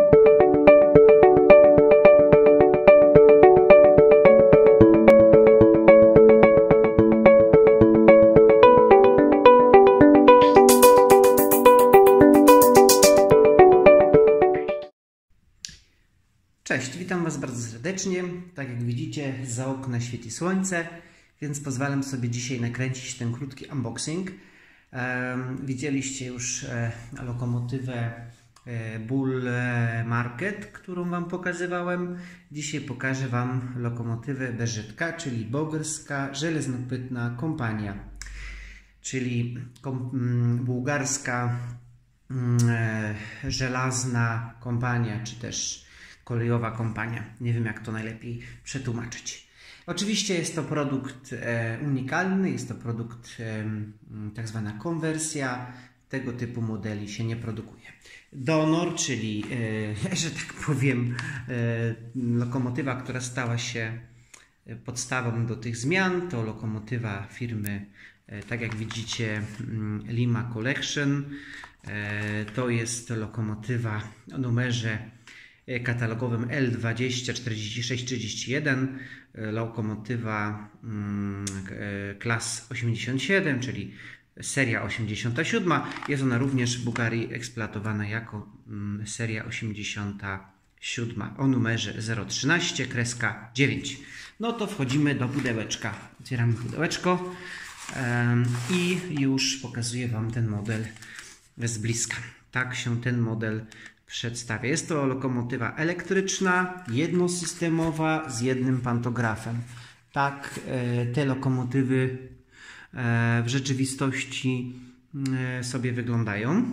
Cześć, witam Was bardzo serdecznie. Tak jak widzicie, za okna świeci słońce, więc pozwalam sobie dzisiaj nakręcić ten krótki unboxing. Widzieliście już lokomotywę Bull Market, którą Wam pokazywałem. Dzisiaj pokażę Wam lokomotywę BŽK, czyli Bułgarska Żelezopytna Kompania, czyli bułgarska żelazna kompania, czy też kolejowa kompania. Nie wiem, jak to najlepiej przetłumaczyć. Oczywiście jest to produkt unikalny, jest to produkt tak zwana konwersja. Tego typu modeli się nie produkuje. Donor, czyli, że tak powiem, lokomotywa, która stała się podstawą do tych zmian, to lokomotywa firmy, tak jak widzicie, Lima Collection. To jest lokomotywa o numerze katalogowym L204631, lokomotywa klas 87, czyli seria 87. Jest ona również w Bułgarii eksploatowana jako seria 87 o numerze 013-9. No to wchodzimy do pudełeczka. Otwieramy pudełeczko i już pokazuję Wam ten model z bliska. Tak się ten model przedstawia. Jest to lokomotywa elektryczna, jednosystemowa z jednym pantografem. Tak te lokomotywy w rzeczywistości sobie wyglądają.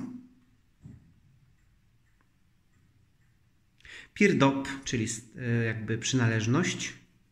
PIRDOP, czyli jakby przynależność.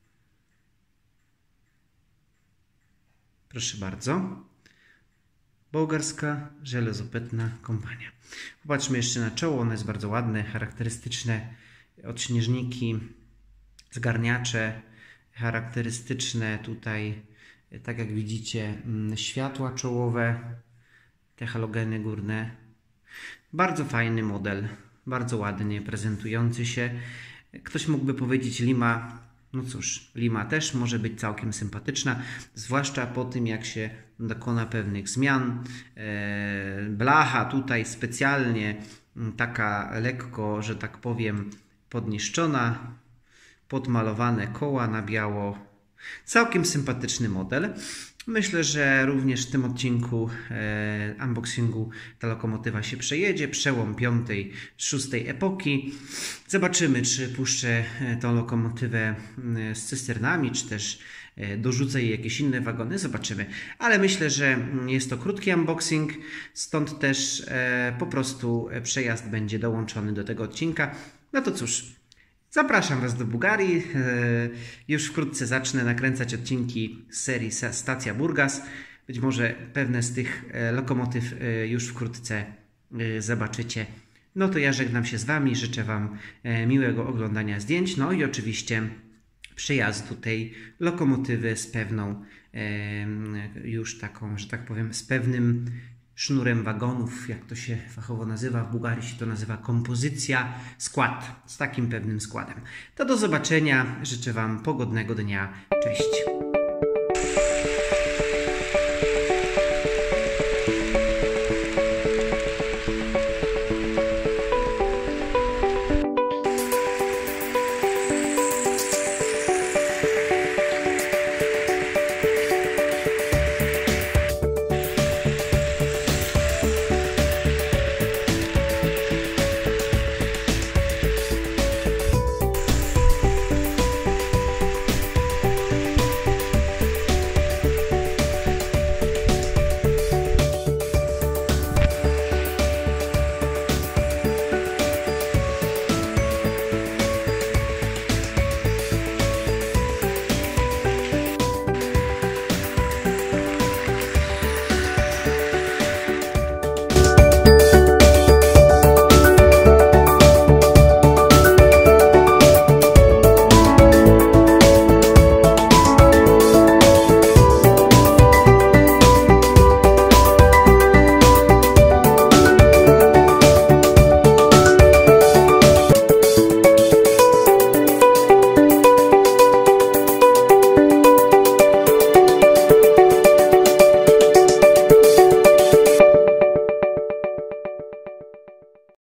Proszę bardzo. Bułgarska Żelezopytna Kompania. Popatrzmy jeszcze na czoło. Ono jest bardzo ładne, charakterystyczne odśnieżniki, zgarniacze, charakterystyczne tutaj, tak jak widzicie, światła czołowe, te halogeny górne. Bardzo fajny model, bardzo ładnie prezentujący się. Ktoś mógłby powiedzieć Lima. No cóż, Lima też może być całkiem sympatyczna, zwłaszcza po tym, jak się dokona pewnych zmian. Blacha tutaj specjalnie taka lekko, że tak powiem, podniszczona, podmalowane koła na biało. Całkiem sympatyczny model. Myślę, że również w tym odcinku unboxingu ta lokomotywa się przejedzie. Przełom 5-6 epoki. Zobaczymy, czy puszczę tą lokomotywę z cysternami, czy też dorzucę jej jakieś inne wagony. Zobaczymy. Ale myślę, że jest to krótki unboxing, stąd też po prostu przejazd będzie dołączony do tego odcinka. No to cóż, zapraszam Was do Bułgarii. Już wkrótce zacznę nakręcać odcinki z serii Stacja Burgas. Być może pewne z tych lokomotyw już wkrótce zobaczycie. No to ja żegnam się z Wami. Życzę Wam miłego oglądania zdjęć. No i oczywiście przejazdu tej lokomotywy z pewną, już taką, że tak powiem, z pewnym sznurem wagonów, jak to się fachowo nazywa. W Bułgarii się to nazywa kompozycja, skład, z takim pewnym składem. To do zobaczenia. Życzę Wam pogodnego dnia. Cześć.